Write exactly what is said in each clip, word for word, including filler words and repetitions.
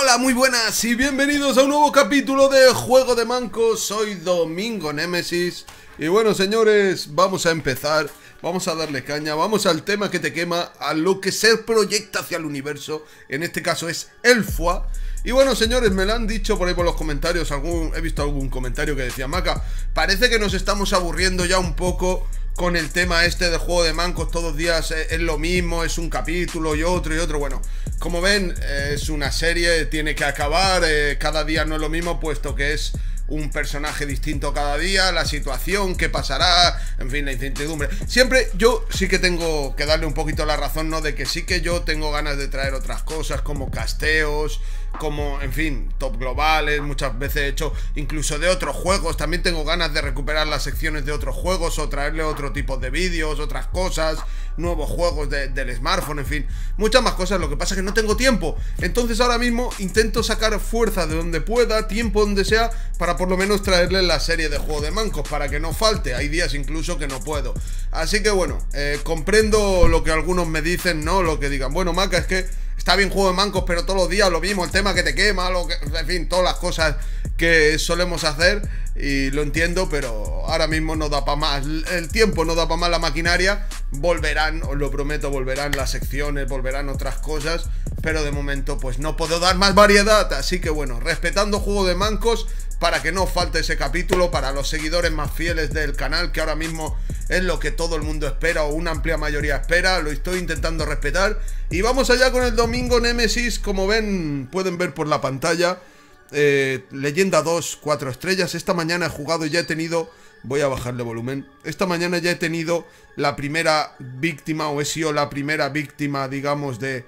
Hola, muy buenas y bienvenidos a un nuevo capítulo de Juego de Mancos. Soy Domingo Nemesis. Y bueno, señores, vamos a empezar. Vamos a darle caña, vamos al tema que te quema, a lo que se proyecta hacia el universo. En este caso es el F U A. Y bueno, señores, me lo han dicho por ahí por los comentarios, algún, he visto algún comentario que decía: Maca, parece que nos estamos aburriendo ya un poco con el tema este de Juego de Mancos. Todos los días es, es lo mismo, es un capítulo y otro y otro. Bueno, como ven, eh, es una serie, tiene que acabar, eh, cada día no es lo mismo, puesto que es un personaje distinto cada día, la situación, qué pasará, en fin, la incertidumbre. Siempre yo sí que tengo que darle un poquito la razón, ¿no? De que sí que yo tengo ganas de traer otras cosas, como casteos, como, en fin, top globales, muchas veces he hecho incluso de otros juegos. También tengo ganas de recuperar las secciones de otros juegos o traerle otro tipo de vídeos, otras cosas, nuevos juegos de, del smartphone, en fin, muchas más cosas. Lo que pasa es que no tengo tiempo. Entonces ahora mismo intento sacar fuerza de donde pueda, tiempo donde sea, para por lo menos traerle la serie de Juego de Mancos, para que no falte. Hay días incluso que no puedo. Así que bueno, eh, comprendo lo que algunos me dicen, ¿no? Lo que digan: bueno, Maca, es que está bien Juego de Mancos, pero todos los días lo mismo, el tema que te quema, lo que, en fin, todas las cosas que solemos hacer. Y lo entiendo, pero ahora mismo no da para más. El tiempo no da para más, la maquinaria. Volverán, os lo prometo, volverán las secciones, volverán otras cosas, pero de momento pues no puedo dar más variedad. Así que bueno, respetando Juego de Mancos, para que no falte ese capítulo, para los seguidores más fieles del canal, que ahora mismo es lo que todo el mundo espera, o una amplia mayoría espera, lo estoy intentando respetar. Y vamos allá con el Domingo Nemesis. Como ven, pueden ver por la pantalla, eh, Leyenda dos, cuatro estrellas. Esta mañana he jugado y ya he tenido... Voy a bajarle volumen. Esta mañana ya he tenido la primera víctima, o he sido la primera víctima, digamos, de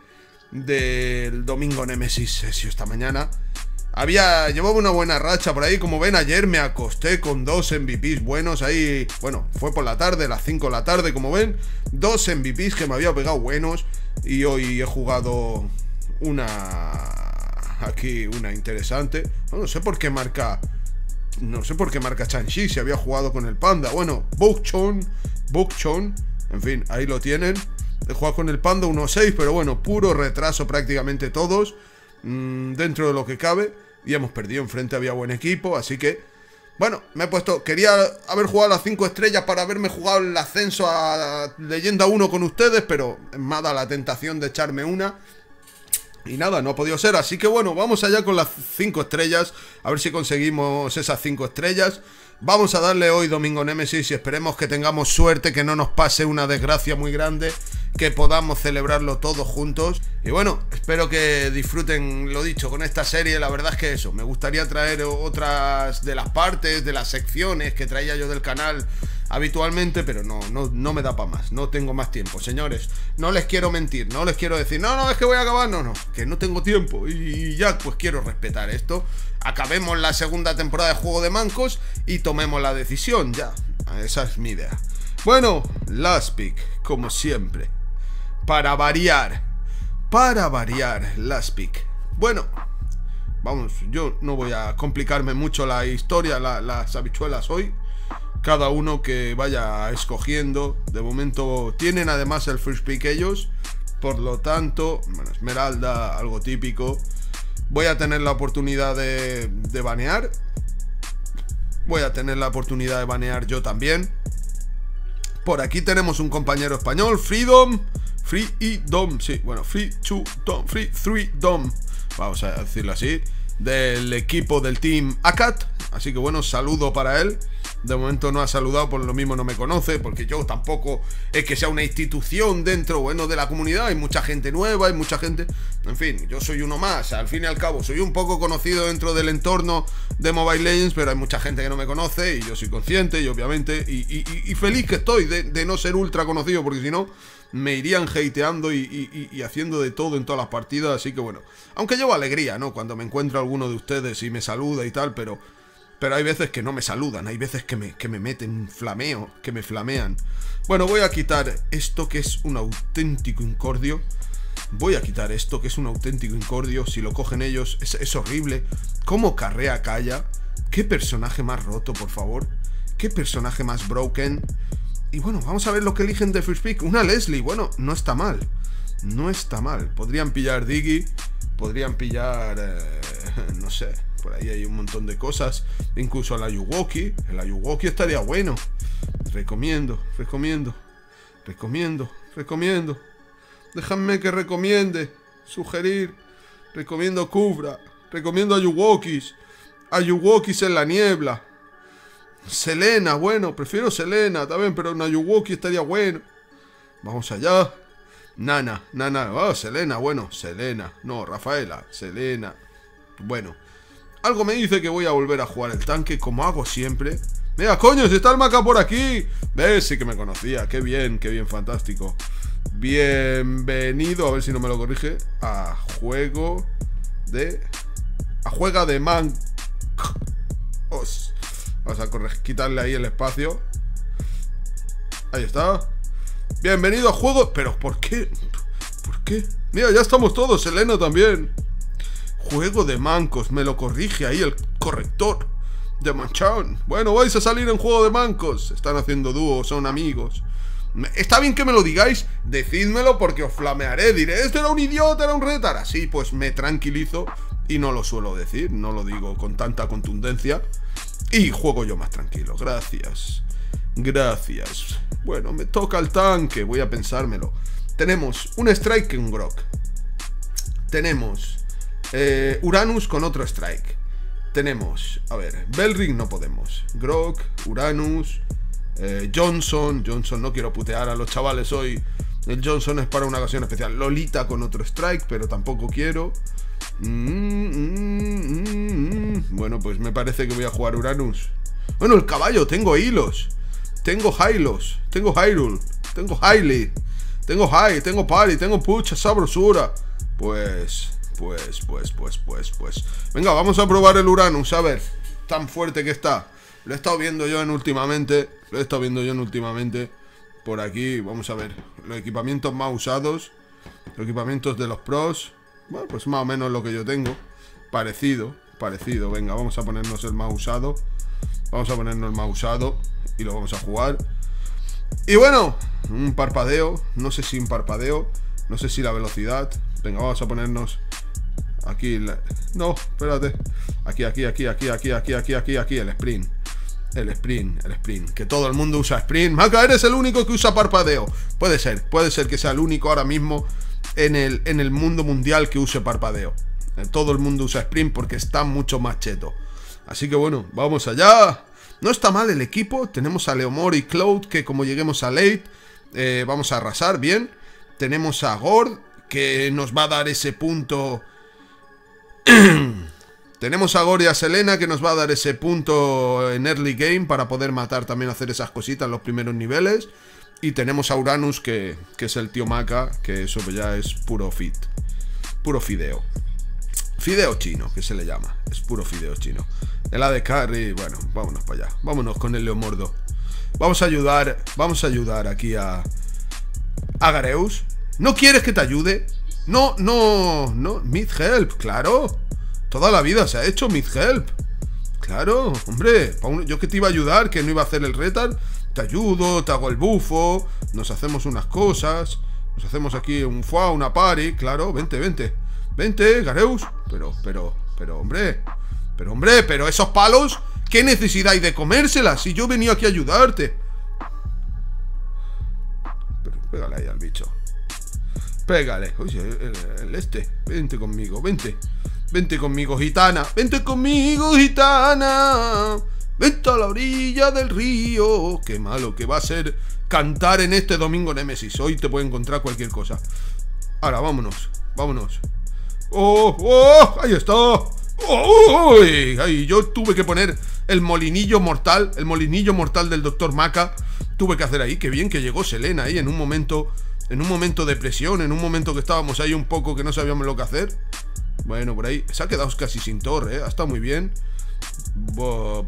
del Domingo Nemesis. He sido esta mañana. Había, llevaba una buena racha por ahí. Como ven, ayer me acosté con dos M V Ps buenos ahí. Bueno, fue por la tarde, las cinco de la tarde, como ven. Dos M V Ps que me había pegado buenos. Y hoy he jugado una... Aquí, una interesante. No, no sé por qué marca... No sé por qué marca Chanchi, si había jugado con el Panda. Bueno, Bukchon, Bukchon, en fin, ahí lo tienen. He jugado con el Panda uno seis, pero bueno, puro retraso prácticamente todos, mmm, dentro de lo que cabe. Y hemos perdido, enfrente había buen equipo, así que... Bueno, me he puesto... Quería haber jugado las cinco estrellas para haberme jugado el ascenso a Leyenda uno con ustedes, pero me ha dado la tentación de echarme una. Y nada, no ha podido ser, así que bueno, vamos allá con las cinco estrellas. A ver si conseguimos esas cinco estrellas. Vamos a darle hoy Domingo Nemesis y esperemos que tengamos suerte, que no nos pase una desgracia muy grande, que podamos celebrarlo todos juntos. Y bueno, espero que disfruten, lo dicho, con esta serie. La verdad es que eso, me gustaría traer otras de las partes, de las secciones que traía yo del canal habitualmente, pero no, no, no me da para más, no tengo más tiempo, señores. No les quiero mentir, no les quiero decir, no, no, es que voy a acabar, no, no, que no tengo tiempo. Y ya, pues quiero respetar esto. Acabemos la segunda temporada de Juego de Mancos y tomemos la decisión, ya. Esa es mi idea. Bueno, Last Pick, como siempre. Para variar, para variar, Last Pick. Bueno, vamos, yo no voy a complicarme mucho la historia, la, las habichuelas hoy. Cada uno que vaya escogiendo. De momento tienen además el first pick ellos. Por lo tanto, bueno, Esmeralda, algo típico. Voy a tener la oportunidad de, de banear. Voy a tener la oportunidad de banear yo también. Por aquí tenemos un compañero español, Freedom. Free y Dom, sí, bueno, Free two Dom, Free three Dom, vamos a decirlo así, del equipo del Team Acat. Así que bueno, saludo para él. De momento no ha saludado, por lo mismo no me conoce, porque yo tampoco es que sea una institución dentro, bueno, de la comunidad. Hay mucha gente nueva, hay mucha gente... En fin, yo soy uno más, al fin y al cabo. Soy un poco conocido dentro del entorno de Mobile Legends, pero hay mucha gente que no me conoce y yo soy consciente y obviamente... Y, y, y feliz que estoy de, de no ser ultra conocido, porque si no me irían hateando y, y, y haciendo de todo en todas las partidas. Así que bueno, aunque llevo alegría, ¿no? Cuando me encuentro a alguno de ustedes y me saluda y tal, pero... Pero hay veces que no me saludan, hay veces que me, que me meten flameo, que me flamean. Bueno, voy a quitar esto que es un auténtico incordio. Voy a quitar esto que es un auténtico incordio. Si lo cogen ellos, es, es horrible. ¿Cómo carrea Kaya? ¿Qué personaje más roto, por favor? ¿Qué personaje más broken? Y bueno, vamos a ver lo que eligen de first pick. Una Leslie, bueno, no está mal. No está mal. Podrían pillar Diggy. Podrían pillar, eh, no sé, por ahí hay un montón de cosas. Incluso el Ayuwoki. El Ayuwoki estaría bueno. Recomiendo, recomiendo, recomiendo, recomiendo. Déjame que recomiende, sugerir. Recomiendo Kubra. Recomiendo Ayuwokis. Ayuwokis en la niebla. Selena, bueno, prefiero Selena también, pero un Ayuwoki estaría bueno. Vamos allá. Nana, Nana, oh, Selena, bueno, Selena. No, Rafaela, Selena. Bueno, algo me dice que voy a volver a jugar el tanque como hago siempre. Mira, coño, si está el Maca por aquí. ¿Ves? Sí que me conocía, qué bien, qué bien, fantástico. Bienvenido, a ver si no me lo corrige, a juego de... A juega de man... Os. Vamos a corregir, quitarle ahí el espacio. Ahí está. Bienvenido a juego... Pero, ¿por qué? ¿Por qué? Mira, ya estamos todos, Selena también. Juego de mancos, me lo corrige ahí el corrector de Manchón. Bueno, vais a salir en juego de mancos. Están haciendo dúo, son amigos. Está bien que me lo digáis, decídmelo porque os flamearé. Diré, este era un idiota, era un retar. Así pues me tranquilizo y no lo suelo decir, no lo digo con tanta contundencia. Y juego yo más tranquilo, gracias. Gracias. Bueno, me toca el tanque, voy a pensármelo. Tenemos un Strike y un Grok. Tenemos eh, Uranus con otro Strike. Tenemos, a ver, Belring no podemos. Grok, Uranus, eh, Johnson. Johnson, no quiero putear a los chavales hoy. El Johnson es para una ocasión especial. Lolita con otro Strike, pero tampoco quiero. Mm, mm, mm, mm. Bueno, pues me parece que voy a jugar Uranus. Bueno, el caballo, tengo hilos. Tengo Hylos, tengo Hyrule, tengo Hylie, tengo High, tengo Pari, tengo Pucha, sabrosura. Pues, pues, pues, pues, pues, pues. Venga, vamos a probar el Uranus, a ver. Tan fuerte que está. Lo he estado viendo yo en últimamente. Lo he estado viendo yo en últimamente. Por aquí, vamos a ver. Los equipamientos más usados. Los equipamientos de los pros. Bueno, pues más o menos lo que yo tengo. Parecido, parecido. Venga, vamos a ponernos el más usado. Vamos a ponernos el más usado. Y lo vamos a jugar. Y bueno, un parpadeo. No sé si un parpadeo. No sé si la velocidad. Venga, vamos a ponernos aquí la... No, espérate. Aquí, aquí, aquí, aquí, aquí, aquí, aquí, aquí, aquí. El sprint. El sprint, el sprint. Que todo el mundo usa sprint. Maca, eres el único que usa parpadeo. Puede ser, puede ser que sea el único ahora mismo en el, en el mundo mundial que use parpadeo. Todo el mundo usa sprint porque está mucho más cheto. Así que bueno, vamos allá. No está mal el equipo. Tenemos a Leomord y Cloud, que como lleguemos a late, eh, vamos a arrasar bien. Tenemos a Gord, que nos va a dar ese punto. Tenemos a Gord y a Selena, que nos va a dar ese punto en early game para poder matar, también hacer esas cositas en los primeros niveles. Y tenemos a Uranus, que, que es el tío Maca, que eso ya es puro fit. Puro fideo. Fideo chino, que se le llama. Es puro fideo chino. El A D Carry, bueno, vámonos para allá. Vámonos con el Leomordo. Vamos a ayudar, vamos a ayudar aquí a... A Gareus. ¿No quieres que te ayude? No, no, no. Mid help, claro. Toda la vida se ha hecho mid help. Claro, hombre. Yo que te iba a ayudar, que no iba a hacer el retar. Te ayudo, te hago el bufo. Nos hacemos unas cosas. Nos hacemos aquí un fuá, una party. Claro, vente, vente. Vente, Gareus. Pero, pero, pero, hombre. Pero, hombre, pero esos palos, ¿qué necesidad hay de comérselas? Si yo he venido aquí a ayudarte. Pero pégale ahí al bicho. Pégale. Oye, el, el este. Vente conmigo, vente. Vente conmigo, gitana. Vente conmigo, gitana. Vente a la orilla del río. Qué malo que va a ser cantar en este domingo Némesis. Hoy te puede encontrar cualquier cosa. Ahora, vámonos. Vámonos. ¡Oh! ¡Oh! ¡Ahí está! ¡Oh! Ay, yo tuve que poner el molinillo mortal. El molinillo mortal del doctor Maca. Tuve que hacer ahí. Qué bien que llegó Selena ahí en un momento. En un momento de presión. En un momento que estábamos ahí un poco que no sabíamos lo que hacer. Bueno, por ahí. Se ha quedado casi sin torre, ¿eh? Ha estado muy bien. Oh,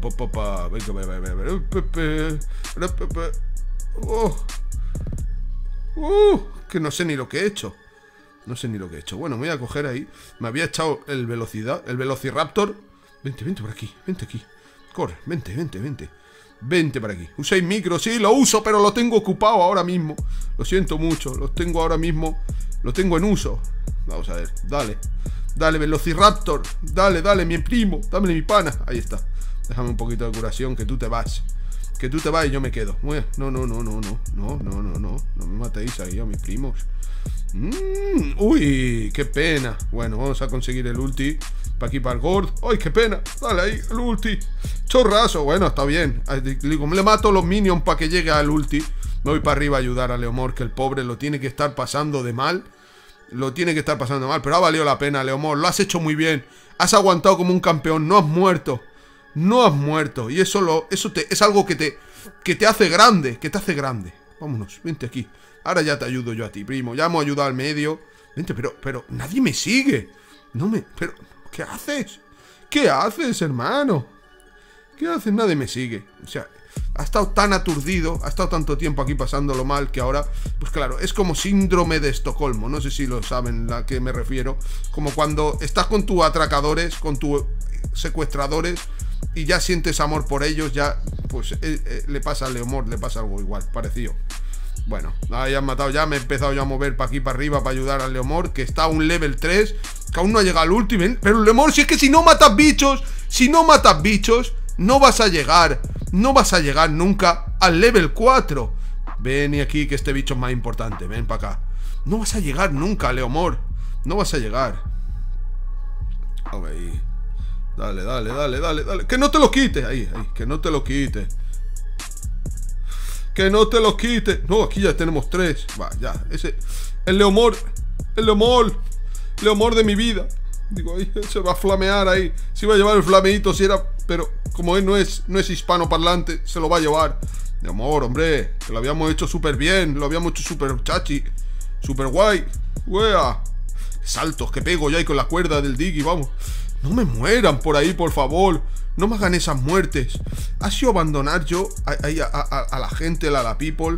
uh, que no sé ni lo que he hecho. No sé ni lo que he hecho. Bueno, me voy a coger ahí. Me había echado el velocidad, el Velociraptor. Vente, vente por aquí, vente aquí. Corre, vente, vente, vente. Vente para aquí. Uséis micro, sí, lo uso, pero lo tengo ocupado ahora mismo. Lo siento mucho, lo tengo ahora mismo. Lo tengo en uso. Vamos a ver, dale. Dale, Velociraptor. Dale, dale, mi primo. Dame mi pana. Ahí está. Déjame un poquito de curación, que tú te vas. Que tú te vas y yo me quedo. No, no, no, no, no. No, no, no, no. No me matéis ahí a mis primos. Mm, uy, qué pena. Bueno, vamos a conseguir el ulti. Para aquí, para el Gord. Ay, qué pena. Dale ahí, el ulti. Chorrazo. Bueno, está bien. Digo, le mato los minions para que llegue al ulti. Me voy para arriba a ayudar a Leomord, que el pobre lo tiene que estar pasando de mal. Lo tiene que estar pasando de mal. Pero ha valido la pena, Leomord. Lo has hecho muy bien. Has aguantado como un campeón. No has muerto. No has muerto. Y eso, lo, eso te, es algo que te, que te hace grande. Que te hace grande. Vámonos, vente aquí. Ahora ya te ayudo yo a ti, primo. Ya hemos ayudado al medio. Vente, pero, pero nadie me sigue. No me... Pero, ¿qué haces? ¿Qué haces, hermano? ¿Qué haces? Nadie me sigue. O sea, ha estado tan aturdido, ha estado tanto tiempo aquí pasándolo mal que ahora, pues claro, es como síndrome de Estocolmo. No sé si lo saben a qué me refiero. Como cuando estás con tus atracadores, con tus secuestradores y ya sientes amor por ellos, ya, pues eh, eh, le pasa a Leomord, le pasa algo igual, parecido. Bueno, ahí han matado ya, me he empezado ya a mover para aquí, para arriba, para ayudar al Leomord, que está a un level tres, que aún no ha llegado al último. Pero Leomord, si es que si no matas bichos, si no matas bichos, no vas a llegar, no vas a llegar nunca al level cuatro. Ven y aquí, que este bicho es más importante, ven para acá. No vas a llegar nunca, Leomord, no vas a llegar. Ok, dale, dale, dale, dale, dale, que no te lo quite, ahí, ahí, que no te lo quite. Que no te lo quite. No, aquí ya tenemos tres. Va, ya, ese, el Leomord, el Leomord, Leomord de mi vida. Digo, ahí se va a flamear ahí. Se iba a llevar el flameito si era... Pero como él no es, no es hispanoparlante, se lo va a llevar. Leomord, hombre, que lo habíamos hecho súper bien. Lo habíamos hecho súper chachi. Súper guay. Wea. Saltos que pego ya ahí con la cuerda del Diggy, vamos. No me mueran por ahí, por favor. No me hagan esas muertes. Ha sido abandonar yo a, a, a, a la gente, a la people.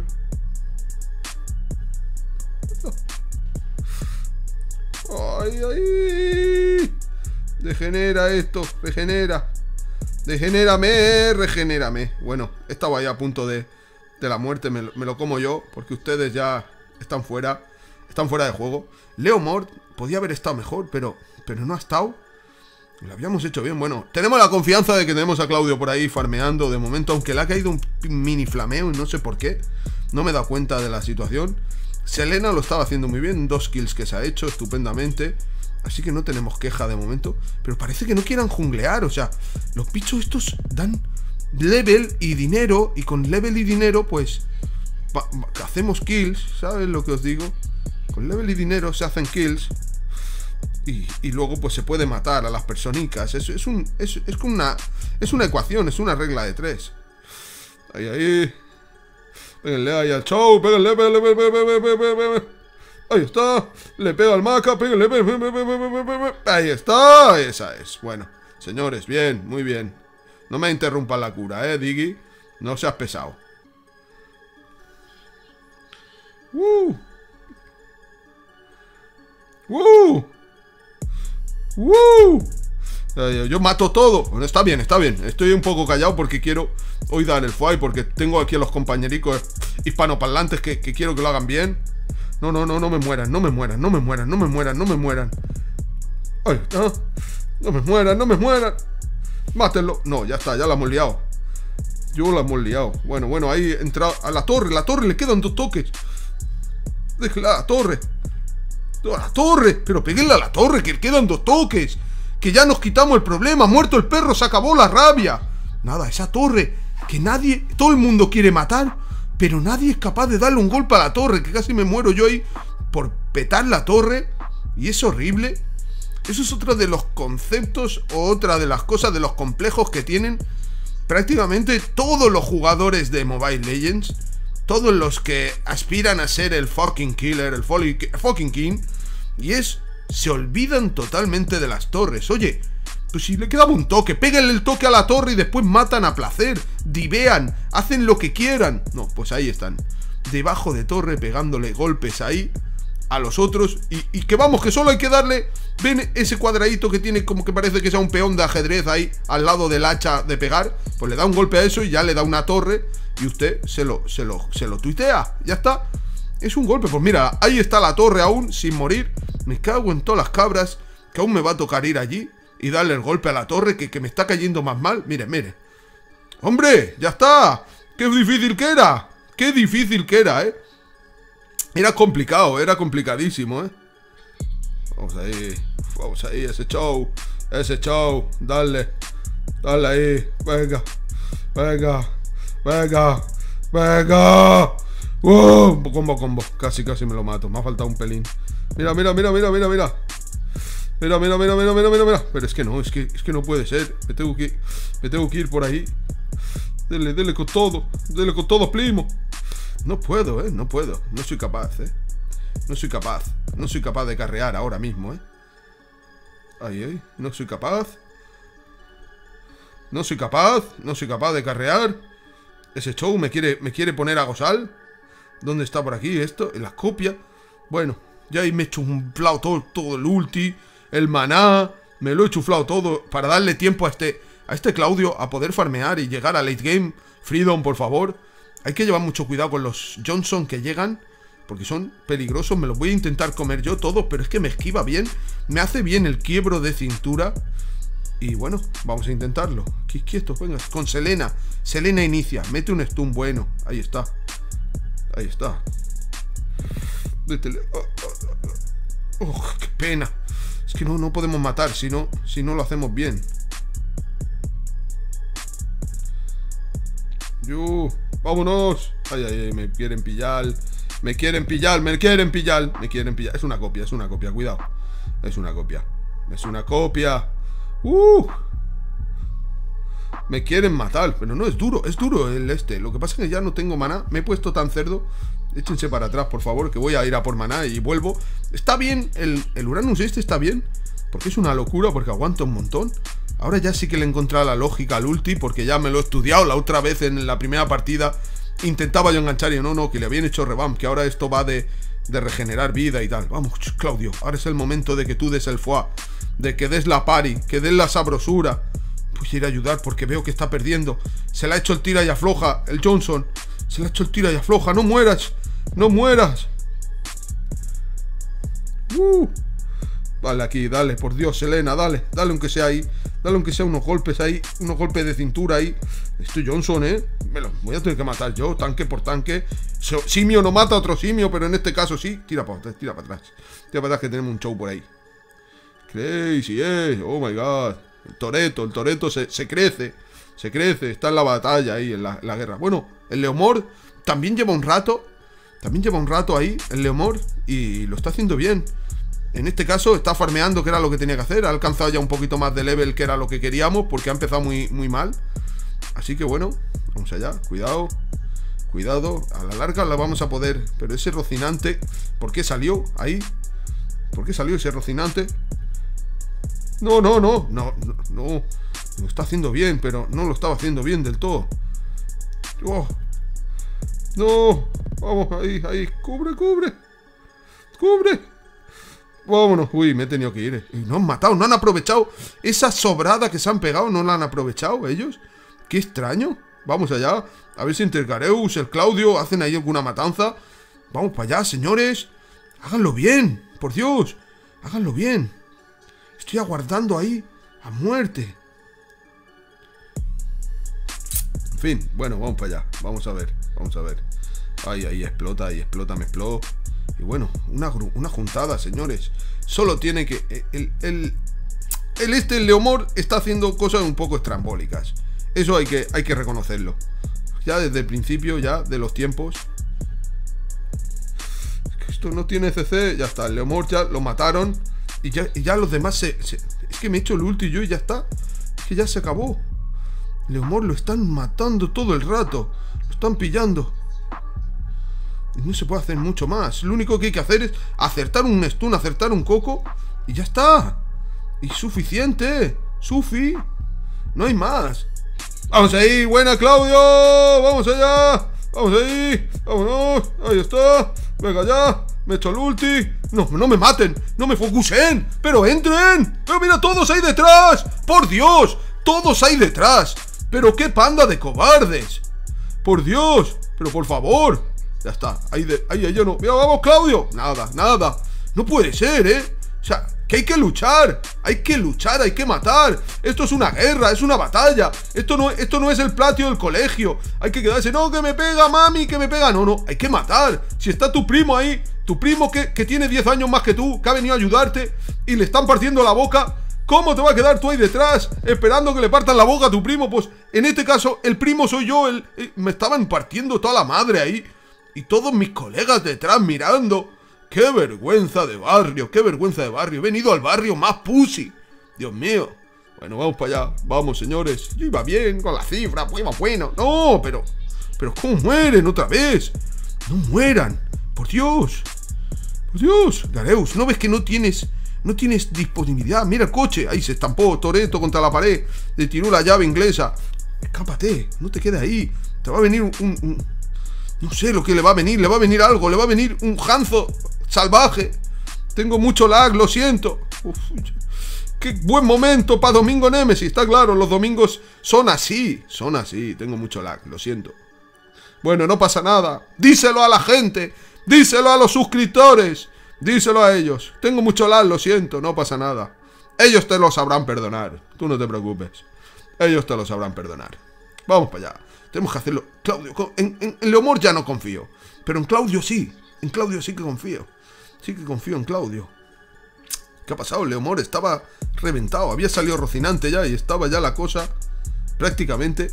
Ay, ay. Degenera esto, regenera. Degenérame, regenérame. Bueno, estaba ya a punto de, de la muerte. Me, me lo como yo, porque ustedes ya están fuera. Están fuera de juego. Leomord podía haber estado mejor, pero, pero no ha estado. Lo habíamos hecho bien. Bueno, tenemos la confianza de que tenemos a Claudio por ahí farmeando de momento, aunque le ha caído un mini flameo y no sé por qué. No me he dado cuenta de la situación. Selena lo estaba haciendo muy bien, dos kills que se ha hecho estupendamente. Así que no tenemos queja de momento. Pero parece que no quieran junglear, o sea, los bichos estos dan level y dinero, y con level y dinero pues hacemos kills, ¿sabes lo que os digo? Con level y dinero se hacen kills. Y, y luego pues se puede matar a las personicas. Es, es, un, es, es, una, es una ecuación, es una regla de tres. Ahí, ahí. Péguenle ahí al show. Péguenle, péguenle, péguenle, péguenle, péguenle, péguenle. Ahí está. Le pega al maca. Péguenle, péguenle, péguenle, péguenle, péguenle. Ahí está. Esa es. Bueno, señores, bien, muy bien. No me interrumpan la cura, eh, Diggy. No seas pesado. ¡Uh! ¡Uh! ¡Uh! Yo mato todo. Bueno, está bien, está bien. Estoy un poco callado porque quiero hoy dar el fight, porque tengo aquí a los compañericos hispanoparlantes que, que quiero que lo hagan bien. No, no, no, no me mueran, no me mueran, no me mueran, no me mueran, no me mueran. Ahí está. No me mueran, no me mueran. Mátenlo. No, ya está, ya la hemos liado. Yo la hemos liado. Bueno, bueno, ahí entra a la torre. La torre, le quedan dos toques. Déjela a la torre. A la torre, pero peguenle a la torre, que quedan dos toques. Que ya nos quitamos el problema. Muerto el perro, se acabó la rabia. Nada, esa torre que nadie, todo el mundo quiere matar, pero nadie es capaz de darle un golpe a la torre. Que casi me muero yo ahí por petar la torre. Y es horrible. Eso es otro de los conceptos, o otra de las cosas, de los complejos que tienen prácticamente todos los jugadores de Mobile Legends. Todos los que aspiran a ser el fucking killer, el fucking king. Y es, se olvidan totalmente de las torres. Oye, pues si le quedaba un toque, péguenle el toque a la torre y después matan a placer. Divean, hacen lo que quieran. No, pues ahí están, debajo de torre, pegándole golpes ahí a los otros. Y, y que vamos, que solo hay que darle... ¿Ven ese cuadradito que tiene como que parece que sea un peón de ajedrez ahí al lado del hacha de pegar? Pues le da un golpe a eso y ya le da una torre. Y usted se lo, se lo, se lo tuitea. Ya está. Es un golpe. Pues mira, ahí está la torre aún sin morir. Me cago en todas las cabras. Que aún me va a tocar ir allí y darle el golpe a la torre, que, que me está cayendo más mal. Mire, mire. ¡Hombre! ¡Ya está! ¡Qué difícil que era! ¡Qué difícil que era, eh! Era complicado, era complicadísimo, eh. Vamos ahí. Vamos ahí, ese show. Ese show. Dale. Dale ahí. Venga. Venga. Venga. Venga. ¡Uh! Combo, combo. Casi, casi me lo mato. Me ha faltado un pelín. Mira, mira, mira, mira, mira, mira. Mira, mira, mira, mira, mira, mira, mira. Pero es que no, es que, es que no puede ser. Me tengo que, me tengo que ir por ahí. Dele, dele con todo. Dele con todo, primo. No puedo, eh. No puedo. No soy capaz, eh. No soy capaz. No soy capaz de carrear ahora mismo, eh. Ahí, ahí. No soy capaz. No soy capaz. No soy capaz de carrear. Ese show me quiere, me quiere poner a gozar. ¿Dónde está por aquí esto? En las copias. Bueno, ya ahí me he chuflado todo, todo el ulti. El maná. Me lo he chuflado todo para darle tiempo a este, a este Claudio a poder farmear y llegar a late game. Freedom, por favor. Hay que llevar mucho cuidado con los Johnson que llegan, porque son peligrosos. Me los voy a intentar comer yo todos, pero es que me esquiva bien. Me hace bien el quiebro de cintura. Y bueno, vamos a intentarlo. Quieto, venga, con Selena. Selena inicia, mete un stun bueno. Ahí está. Ahí está. Métele. Oh, oh, oh, oh, qué pena. Es que no, no podemos matar si no, si no lo hacemos bien. Yo, vámonos. Ay, ay, ay, me quieren pillar. Me quieren pillar, me quieren pillar. Me quieren pillar. Es una copia, es una copia, cuidado. Es una copia. Es una copia. Uh. Me quieren matar, pero no, es duro, es duro el este. Lo que pasa es que ya no tengo maná. Me he puesto tan cerdo. Échense para atrás, por favor, que voy a ir a por maná y vuelvo. Está bien, el, el Uranus este está bien, porque es una locura, porque aguanta un montón. Ahora ya sí que le he encontrado la lógica al ulti, porque ya me lo he estudiado. La otra vez en la primera partida intentaba yo enganchar y no, no, que le habían hecho revamp, que ahora esto va de, de regenerar vida y tal. Vamos, Claudio, ahora es el momento de que tú des el foie, de que des la pari, que des la sabrosura. Voy a ir a ayudar porque veo que está perdiendo. Se le ha hecho el tira y afloja, el Johnson. Se le ha hecho el tira y afloja. ¡No mueras! ¡No mueras! Uh. Vale, aquí, dale, por Dios, Selena, dale. Dale aunque sea ahí. Dale aunque sea unos golpes ahí. Unos golpes de cintura ahí. Esto Johnson, ¿eh? Me lo voy a tener que matar yo, tanque por tanque. Simio no mata a otro simio, pero en este caso sí. Tira para atrás, tira para atrás. Tira para atrás que tenemos un show por ahí. Crazy, eh. Oh my god. El Toreto, el Toreto se, se crece. Se crece, está en la batalla ahí, en la, en la guerra. Bueno, el Leomord también lleva un rato. También lleva un rato ahí, el Leomord. Y lo está haciendo bien. En este caso está farmeando, que era lo que tenía que hacer. Ha alcanzado ya un poquito más de level, que era lo que queríamos, porque ha empezado muy, muy mal. Así que bueno, vamos allá, cuidado. Cuidado, a la larga la vamos a poder. Pero ese Rocinante, ¿por qué salió ahí? ¿Por qué salió ese Rocinante? No, no, no, no, no, no. Lo está haciendo bien, pero no lo estaba haciendo bien del todo. Oh. No, vamos, ahí, ahí, cubre, cubre. Cubre. Vámonos, uy, me he tenido que ir. Y no han matado, no han aprovechado esa sobrada que se han pegado, no la han aprovechado ellos. Qué extraño. Vamos allá, a ver si entre el Gareus, el Claudio hacen ahí alguna matanza. Vamos para allá, señores. Háganlo bien, por Dios. Háganlo bien. Estoy aguardando ahí a muerte. En fin, bueno, vamos para allá. Vamos a ver, vamos a ver. Ahí, ahí explota, ahí explota, me explota. Y bueno, una, una juntada, señores. Solo tiene que... El, el, el este, el Leomord, está haciendo cosas un poco estrambólicas. Eso hay que, hay que reconocerlo. Ya desde el principio, ya de los tiempos. Esto no tiene C C, ya está. El Leomord ya lo mataron. Y ya, y ya los demás se, se... Es que me he hecho el ulti yo y ya está. Es que ya se acabó. Leomord lo están matando todo el rato. Lo están pillando. Y no se puede hacer mucho más. Lo único que hay que hacer es acertar un stun, acertar un coco. Y ya está. Y suficiente. Sufi. No hay más. Vamos ahí, buena Claudio. Vamos allá. Vamos ahí. Vámonos. Ahí está. Venga ya. Me echo el ulti. No, no me maten. No me focusen. Pero entren. Pero mira, todos ahí detrás. Por Dios. Todos ahí detrás. Pero qué panda de cobardes. Por Dios. Pero por favor. Ya está. Ahí, de, ahí, ahí, yo no. Mira, vamos, Claudio. Nada, nada. No puede ser, ¿eh? O sea, que hay que luchar, hay que luchar, hay que matar. Esto es una guerra, es una batalla. Esto no, esto no es el patio del colegio. Hay que quedarse, no, que me pega mami, que me pega. No, no, hay que matar. Si está tu primo ahí, tu primo que, que tiene diez años más que tú, que ha venido a ayudarte y le están partiendo la boca, ¿cómo te va a quedar tú ahí detrás esperando que le partan la boca a tu primo? Pues en este caso, el primo soy yo. El, el, me estaban partiendo toda la madre ahí y todos mis colegas detrás mirando. ¡Qué vergüenza de barrio! ¡Qué vergüenza de barrio! He venido al barrio más pussy. Dios mío. Bueno, vamos para allá. Vamos, señores. Yo iba bien con la cifra. Pues iba bueno. No, pero... Pero ¿cómo mueren otra vez? No mueran. Por Dios. Por Dios. Gareus, ¿no ves que no tienes... No tienes disponibilidad? Mira el coche. Ahí se estampó Toretto contra la pared. Le tiró la llave inglesa. Escápate. No te quedes ahí. Te va a venir un... un, un... No sé lo que le va a venir. Le va a venir algo. Le va a venir un Hanzo salvaje. Tengo mucho lag, lo siento. Uf, qué buen momento para Domingo Nemesis. Está claro, los domingos son así. Son así, tengo mucho lag, lo siento. Bueno, no pasa nada. Díselo a la gente. Díselo a los suscriptores. Díselo a ellos. Tengo mucho lag, lo siento, no pasa nada. Ellos te lo sabrán perdonar. Tú no te preocupes. Ellos te lo sabrán perdonar. Vamos para allá. Tenemos que hacerlo. Claudio, en, en, en Leomord ya no confío. Pero en Claudio sí. En Claudio sí que confío. Sí que confío en Claudio. ¿Qué ha pasado? Leomord estaba reventado. Había salido Rocinante ya y estaba ya la cosa prácticamente...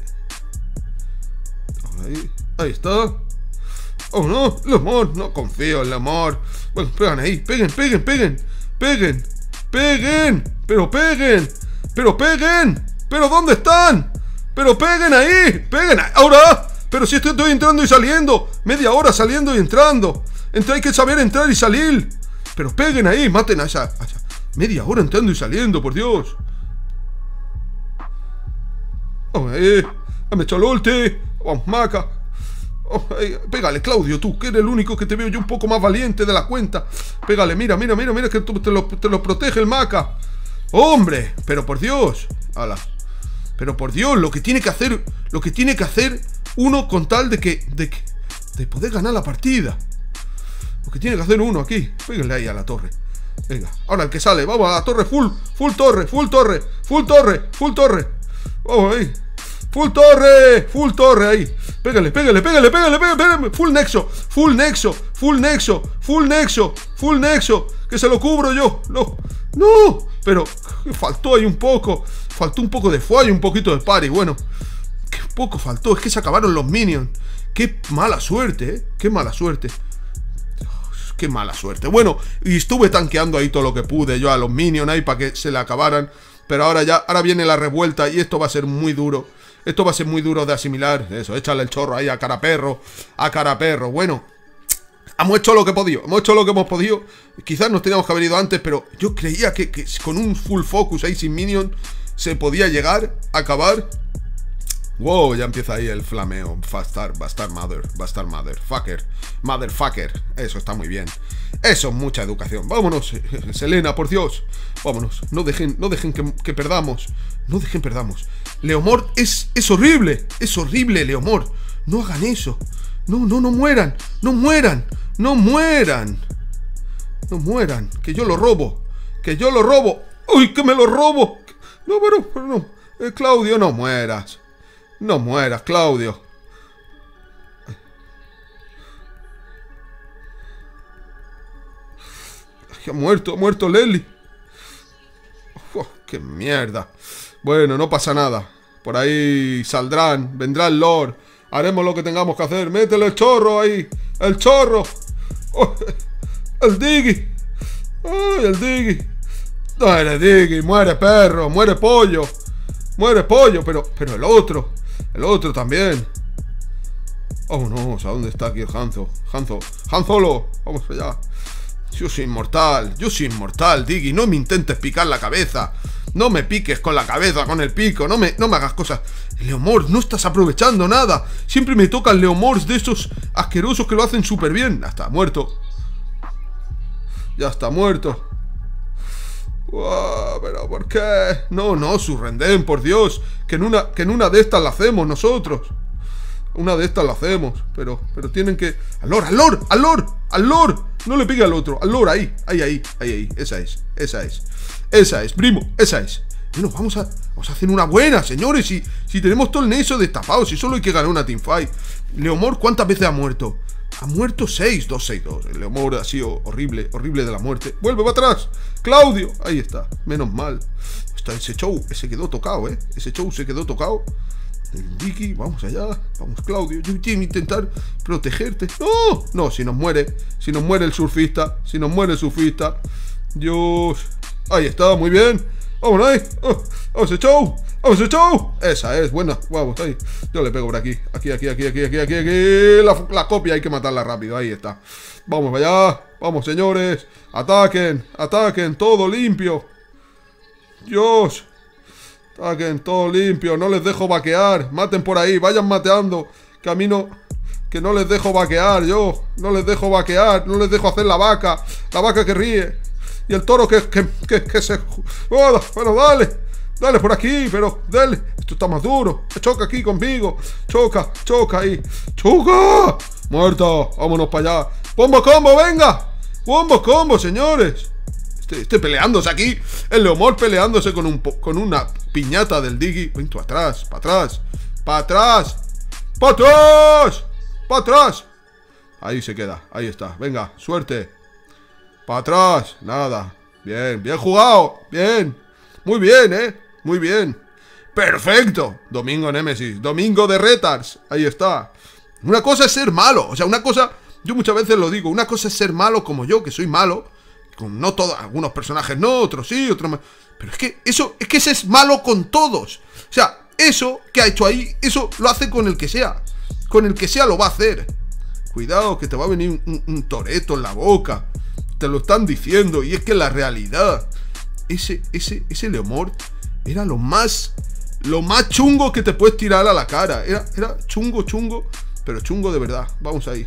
Ahí, ahí está. Oh no, Leomord. No confío en Leomord. Bueno, pegan ahí. Peguen, peguen, peguen. Peguen. Peguen. Pero peguen. Pero peguen. Pero ¿dónde están? Pero peguen ahí. Peguen ahí. Ahora. Pero si estoy entrando y saliendo. Media hora saliendo y entrando. Entonces hay que saber entrar y salir. Pero peguen ahí, maten a esa, a esa. Media hora entrando y saliendo, por Dios. Oh, eh. Me echó el ulti. Vamos, Maca. Oh, eh. Pégale, Claudio, tú, que eres el único que te veo yo un poco más valiente de la cuenta. Pégale, mira, mira, mira, mira, que te lo, te lo protege el Maca. Hombre, pero por Dios. Ala. Pero por Dios, lo que tiene que hacer, lo que tiene que hacer uno con tal de que, de que, de poder ganar la partida. Lo que tiene que hacer uno aquí. Péguenle ahí a la torre. Venga, ahora el que sale. Vamos a la torre full. Full torre, full torre. Full torre, full torre. Vamos ahí. Full torre, full torre ahí. Pégale, pégale, pégale, pégale, pégale. Full nexo, full nexo, full nexo, full nexo, full nexo. Que se lo cubro yo. No, no. Pero faltó ahí un poco. Faltó un poco de fuego y un poquito de party. Bueno, qué poco faltó. Es que se acabaron los minions. Qué mala suerte, ¿eh? Qué mala suerte. Qué mala suerte. Bueno, y estuve tanqueando ahí todo lo que pude yo a los minions ahí para que se le acabaran. Pero ahora ya, ahora viene la revuelta y esto va a ser muy duro. Esto va a ser muy duro de asimilar. Eso, échale el chorro ahí a cara perro. A cara perro. Bueno, hemos hecho lo que hemos podido. Hemos hecho lo que hemos podido. Quizás nos teníamos que haber ido antes, pero yo creía que, que con un full focus ahí sin minion se podía llegar a acabar. Wow, ya empieza ahí el flameo. Bastard, bastard mother, bastard mother, fucker, motherfucker. Eso está muy bien. Eso es mucha educación. Vámonos, Selena, por Dios. Vámonos. No dejen, no dejen que, que perdamos. No dejen perdamos. Leomord es, es horrible. Es horrible, Leomord. No hagan eso. No, no, no mueran. No mueran. No mueran. No mueran. Que yo lo robo. Que yo lo robo. Uy, que me lo robo. No, pero, pero no. Eh, Claudio, no mueras. No mueras, Claudio. Ay, ha muerto, ha muerto Lely. Oh, ¡qué mierda! Bueno, no pasa nada. Por ahí saldrán, vendrá el Lord. Haremos lo que tengamos que hacer. Métele el chorro ahí. El chorro. Oh, el Diggy. Ay, el Diggy. Muere Diggy, muere perro, muere pollo. Muere pollo, pero, pero el otro. El otro también. Oh no, ¿a dónde está aquí el Hanzo? Hanzo, Hanzolo, vamos allá. Yo soy inmortal, yo soy inmortal, Diggy. No me intentes picar la cabeza. No me piques con la cabeza, con el pico. No me, no me hagas cosas. Leomord, no estás aprovechando nada. Siempre me tocan Leomords de esos asquerosos que lo hacen súper bien. Ya está muerto. Ya está muerto. Wow, pero ¿por qué? No, no, Surrenden, por Dios. Que en una, que en una de estas la hacemos nosotros. Una de estas la hacemos. Pero, pero tienen que... ¡Al Lord, al Lord, al Lord, al Lord! No le pegue al otro. Al Lord, ahí, ahí, ahí, ahí, ahí. Esa es, esa es. Esa es, primo, esa es. Bueno, vamos a, vamos a hacer una buena, señores. Si, si tenemos todo el Nexo destapado, si solo hay que ganar una teamfight. Leomord, ¿cuántas veces ha muerto? Ha muerto seis, dos, seis, dos. El Leomord ha sido horrible, horrible de la muerte. Vuelve para atrás, Claudio. Ahí está, menos mal. Está ese show, ese quedó tocado, ¿eh? Ese show se quedó tocado. El Dicky, vamos allá. Vamos, Claudio. Yo quiero intentar protegerte. ¡No! No, si nos muere. Si nos muere el surfista. Si nos muere el surfista. Dios. Ahí está, muy bien. Vamos ahí. Oh, vamos ese show. Vamos ese show. Esa es, buena. Vamos ahí. Yo le pego por aquí. Aquí, aquí, aquí, aquí, aquí, aquí, aquí. La, la copia hay que matarla rápido. Ahí está. Vamos allá. Vamos, señores. Ataquen. Ataquen. Todo limpio. Dios. Ataquen. Todo limpio. No les dejo vaquear. Maten por ahí. Vayan mateando. Camino. Que no les dejo vaquear. Yo. No les dejo vaquear. No les dejo hacer la vaca. La vaca que ríe. Y el toro que, que, que, que se... Bueno, bueno, dale. Dale por aquí, pero dale. Esto está más duro. Choca aquí conmigo. Choca, choca ahí. ¡Choca! Muerto. Vámonos para allá. ¡Bombo combo, venga! ¡Bombo combo, señores! Estoy, estoy peleándose aquí. El Leomord peleándose con, un, con una piñata del Diggy. Ven tú atrás, para atrás. Para atrás. ¡Para atrás! ¡Para atrás! Ahí se queda. Ahí está. Venga, suerte. Para atrás, nada. Bien, bien jugado. Bien. Muy bien, eh. Muy bien. Perfecto. Domingo Nemesis. Domingo de Retards. Ahí está. Una cosa es ser malo. O sea, una cosa... Yo muchas veces lo digo. Una cosa es ser malo como yo, que soy malo. Con no todos... Algunos personajes no, otros sí, otros más. Pero es que eso... Es que ese es malo con todos. O sea, eso que ha hecho ahí... Eso lo hace con el que sea. Con el que sea lo va a hacer. Cuidado, que te va a venir un, un, un toreto en la boca. Te lo están diciendo, y es que la realidad, ese, ese, ese Leomord era lo más, lo más chungo que te puedes tirar a la cara. Era, era chungo, chungo, pero chungo de verdad. Vamos ahí.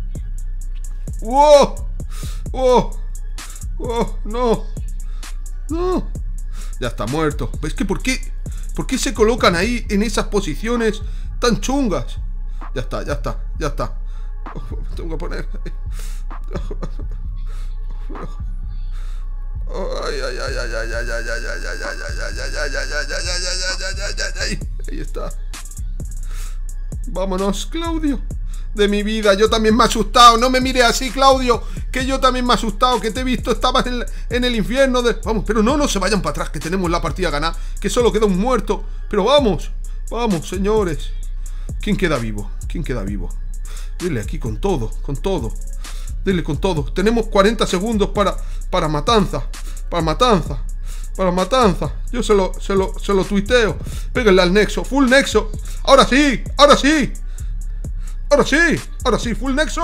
¡Wow! ¡Wow! ¡Wow! ¡No! ¡No! Ya está muerto. Es que ¿por qué? ¿Por qué se colocan ahí en esas posiciones tan chungas? Ya está, ya está, ya está. Tengo que poner... Ay, ay, ay, ay, ay, ay, ay, ay, ay, ahí está. Vámonos, Claudio. De mi vida, yo también me he asustado. No me mire así, Claudio, que yo también me he asustado. Que te he visto, estabas en, en el infierno de... Vamos, pero no, no se vayan para atrás, que tenemos la partida ganada. Que solo queda un muerto. Pero vamos, vamos, señores. ¿Quién queda vivo? ¿Quién queda vivo? Dile aquí con todo, con todo. Dile con todo. Tenemos cuarenta segundos para, para matanza. Para matanza. Para matanza. Yo se lo, se lo, se lo tuiteo. Péguenle al Nexo. Full Nexo. Ahora sí. Ahora sí. Ahora sí. Ahora sí. Full Nexo.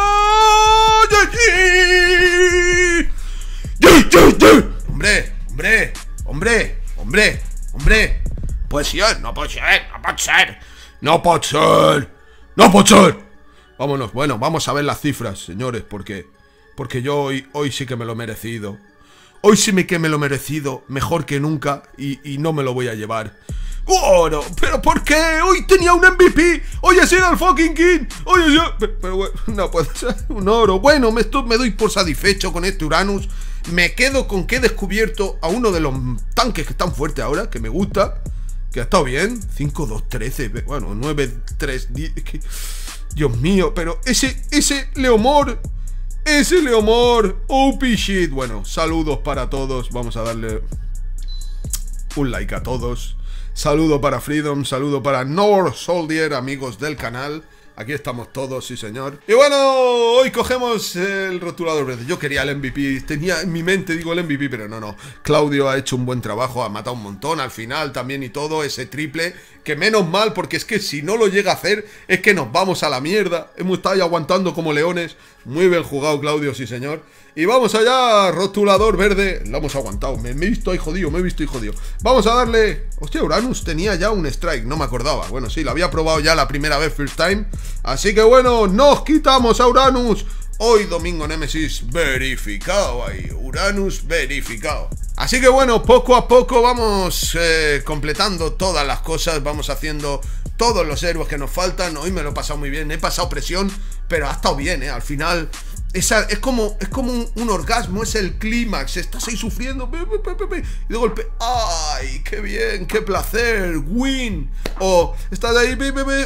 Hombre. Hombre. Hombre. Hombre. Hombre. Puede ser. No puede ser. No puede ser. No puede ser. No puede ser. Vámonos, bueno, vamos a ver las cifras, señores, porque porque yo hoy, hoy sí que me lo he merecido. Hoy sí me que me lo he merecido, mejor que nunca, y, y no me lo voy a llevar. ¡Oro! ¿Pero por qué? Hoy tenía un M V P, hoy he sido el fucking king, hoy he sido... Pero, pero bueno, no puede ser un oro. Bueno, me, estoy, me doy por satisfecho con este Uranus. Me quedo con que he descubierto a uno de los tanques que están fuertes ahora, que me gusta, que ha estado bien. cinco, dos, trece, bueno, nueve, tres, diez... Dios mío, pero ese, ese Leomord, ese Leomord, O P shit. Bueno, saludos para todos, vamos a darle un like a todos. Saludo para Freedom, saludo para North Soldier, amigos del canal. Aquí estamos todos, sí señor. Y bueno, hoy cogemos el rotulador verde. Yo quería el M V P, tenía en mi mente, digo, el M V P, pero no, no. Claudio ha hecho un buen trabajo, ha matado un montón al final también y todo, ese triple. Que menos mal, porque es que si no lo llega a hacer, es que nos vamos a la mierda. Hemos estado ahí aguantando como leones. Muy bien jugado, Claudio, sí señor. Y vamos allá, rotulador verde. Lo hemos aguantado, me, me he visto ahí jodido, me he visto ahí jodido. Vamos a darle... Hostia, Uranus tenía ya un strike, no me acordaba. Bueno, sí, lo había probado ya la primera vez, first time. Así que bueno, nos quitamos a Uranus. Hoy Domingo Nemesis verificado ahí, Uranus verificado. Así que bueno, poco a poco vamos eh, completando todas las cosas, vamos haciendo todos los héroes que nos faltan. Hoy me lo he pasado muy bien, he pasado presión, pero ha estado bien, ¿eh? Al final esa, es como, es como un, un orgasmo, es el clímax, estás ahí sufriendo y de golpe, ¡ay, qué bien, qué placer, win! O estás ahí,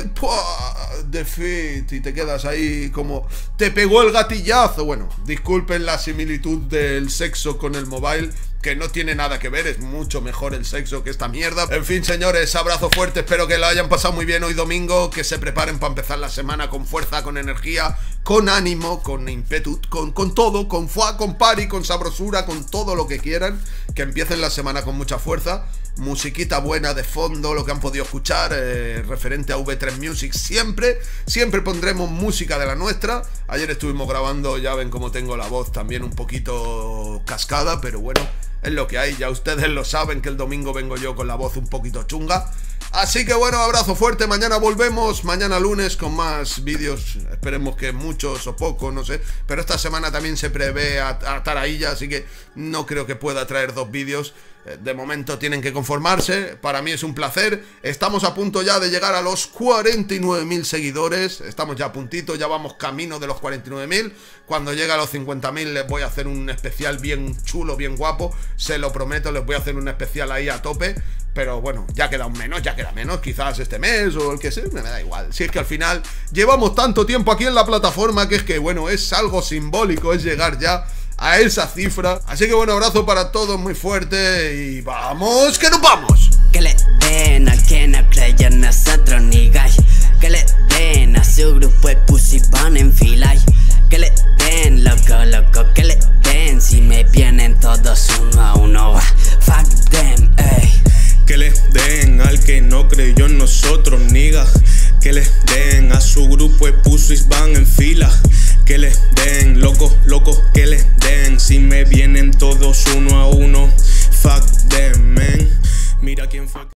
defeat, y te quedas ahí como, te pegó el gatillazo. Bueno, disculpen la similitud del sexo con el mobile, que no tiene nada que ver, es mucho mejor el sexo que esta mierda. En fin, señores, abrazo fuerte, espero que lo hayan pasado muy bien hoy domingo, que se preparen para empezar la semana con fuerza, con energía, con ánimo, con ímpetu, con, con todo, con fuá, con party, con sabrosura, con todo lo que quieran, que empiecen la semana con mucha fuerza. Musiquita buena de fondo, lo que han podido escuchar, eh, referente a V tres Music, siempre, siempre pondremos música de la nuestra. Ayer estuvimos grabando, ya ven cómo tengo la voz también un poquito cascada, pero bueno, es lo que hay, ya ustedes lo saben que el domingo vengo yo con la voz un poquito chunga. Así que bueno, abrazo fuerte, mañana volvemos, mañana lunes con más vídeos, esperemos que muchos o pocos, no sé, pero esta semana también se prevé a, a Tarailla, así que no creo que pueda traer dos vídeos. De momento tienen que conformarse, para mí es un placer. Estamos a punto ya de llegar a los cuarenta y nueve mil seguidores, estamos ya a puntito, ya vamos camino de los cuarenta y nueve mil. Cuando llegue a los cincuenta mil les voy a hacer un especial bien chulo, bien guapo, se lo prometo, les voy a hacer un especial ahí a tope. Pero bueno, ya queda un menos, ya queda menos, quizás este mes o el que sea, me da igual. Si es que al final llevamos tanto tiempo aquí en la plataforma que es que bueno, es algo simbólico, es llegar ya a esa cifra. Así que bueno, abrazo para todos muy fuerte y vamos, que nos vamos. Que le den al que no cree en nosotros ni gay. Que le den a su grupo el pussy van en fila. Que le den, loco, loco, que le den. Si me vienen todos uno a uno, fuck them, ey. Que les den al que no creyó en nosotros, niga. Que les den a su grupo de pussies van en fila. Que les den, locos, locos, que les den. Si me vienen todos uno a uno, fuck them, man. Mira quién fue.